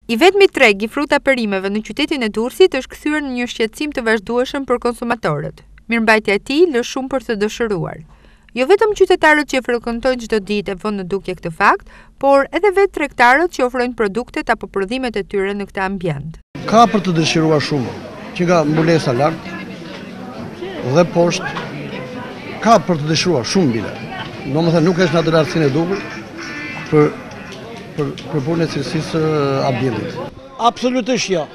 I vetmi treg i fruta perimeve në qytetin e Durrësit është kthyer në një shqetësim të vazhdueshëm për konsumatorët. Mirëmbajtja e tij lë shumë për të dëshiruar. Jo vetëm qytetarët që frekuentojnë çdo ditë e vënë në dukje këtë fakt, por edhe vetë tregtarët që ofrojnë produktet apo prodhimet e tyre në këtë ambient. Ka për të dëshiruar shumë, që nga mbulesa lart dhe poshtë, ka për të dëshiruar shumë bile. Domethënë nuk është në atë lartësinë e duhur për punën e cilësisë ambientit. Absolutisht jo.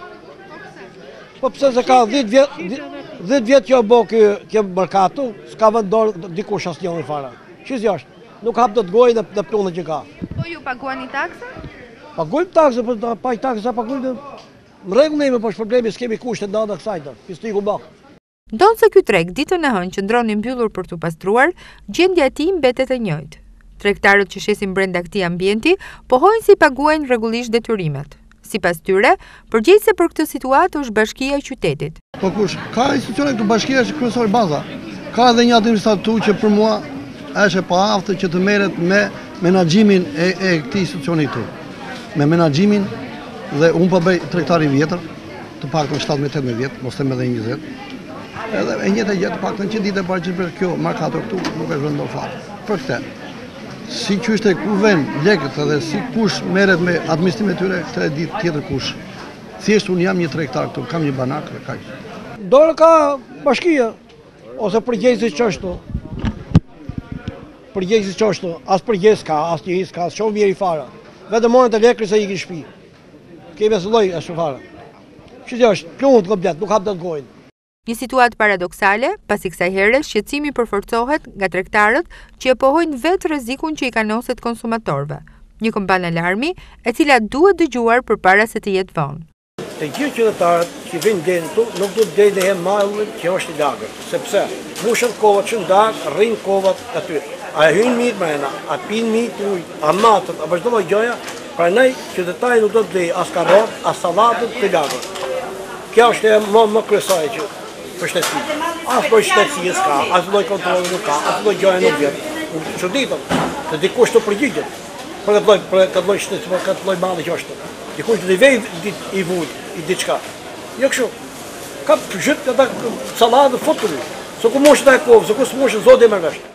Po pse se ka 10 vjet që bë kjo merkato, s'ka vendosur dikush asnjë fare. Çish jashtë. Nuk hap dot gojë në punën që ka. Po ju paguani taksa? Paguajmë taksë, po pa taksë paguajmë. Në rregull ne po problemi s'kemi kushte nda kësaj do. Pistiku bak. Ndonë se ky treg ditën e hënë qëndron i mbyllur për të pastruar, gjendja e tij mbetet e njëjtë. Tregtarët që shesin brenda këtij ambienti pohojnë si paguajnë rregullisht detyrimet. Sipas tyre, përgjegjëse për këtë situatë është Bashkia e Qytetit. Po kush? Ka institucione këtu, Bashkia është kryesore baza. Ka edhe një administrator që për mua është e paaftër që të merret me menaxhimin e këtij institucioni këtu. Me menaxhimin dhe unë po bëj tregtar i vjetër, të paktën 17-18 vjet, mos them edhe 20. Edhe e njëjta gjë të paktën që ditë e parë që për kjo markator këtu nuk është vendosur fare. Për këtë. Si qyshte ku vën lekët edhe si kush merret me administrimin e tyre, këtë e ditë tjetër kush. Thjesht unë jam një tregtar këtu, kam një banak dhe kaq. Dorë ka bashkia ose përgjegjësi çështu. Përgjegjësi çështu, as përgjegjës ka, as një his ka, shumë mirë i fare. Vetëm morën të lekë se i kishin shtëpi. Kemi as lloj ashtu fare. Çi është, plumut komplet, nuk hap dot gojën. Një situatë paradoksale, pasi kësaj here shqetësimi përforcohet nga tregtarët që e pohojnë vetë rrezikun që i kanoset konsumatorëve. Një kampanë alarmi e cila duhet dëgjuar përpara se të jetë vonë. Të gjithë qytetarët që vinë deri këtu nuk duhet deri të henë mallin që është i lagër, sepse mbushën kovat që ndak, rrin kovat aty. A hyn mirë brenda, a pin mirë ujë, a matët, a çdo lloj gjëja, prandaj qytetari nuk do të blej as karrot, as sallatën të lagër. Kjo është më kryesore që për shtetësi. As për shtetësi s'ka, as lloj kontrolli nuk ka, as lloj gjëja nuk vjen. Çuditëm, të dikush të përgjigjet. Për këtë lloj shteti, për këtë lloj malli që është. Dikush do të vej i vujt, i diçka. Jo kështu. Ka pyet ata sallatë fotur. So ku mosh ta kovë, so ku smosh zoti më vesh.